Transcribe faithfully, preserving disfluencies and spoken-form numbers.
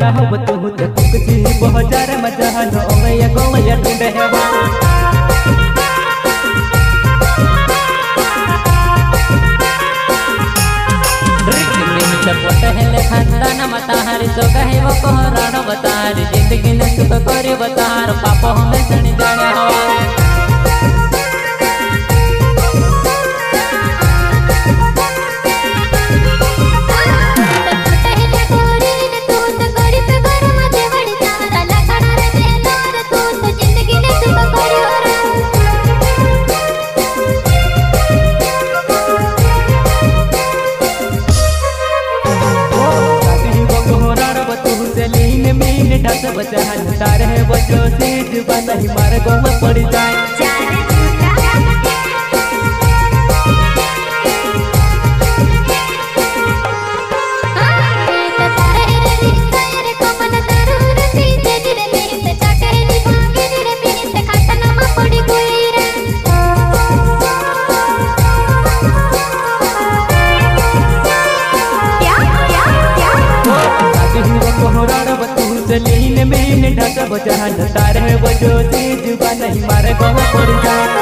हो तू ते कुछ बहुत जार मजा नो मैं गो मैं टुंडे है पहले खानदान मताहारी सो कहे वो कोहरान बताहारी जिंदगी ने सुख करे बताहार पापा हमें सनी जाने हो ढस बचान तारे बचो से जुबान ही मार गो में पड़ जाए लीन में ढस बचान तारे बचो से जुबान ही मार गो में पड़ जाए।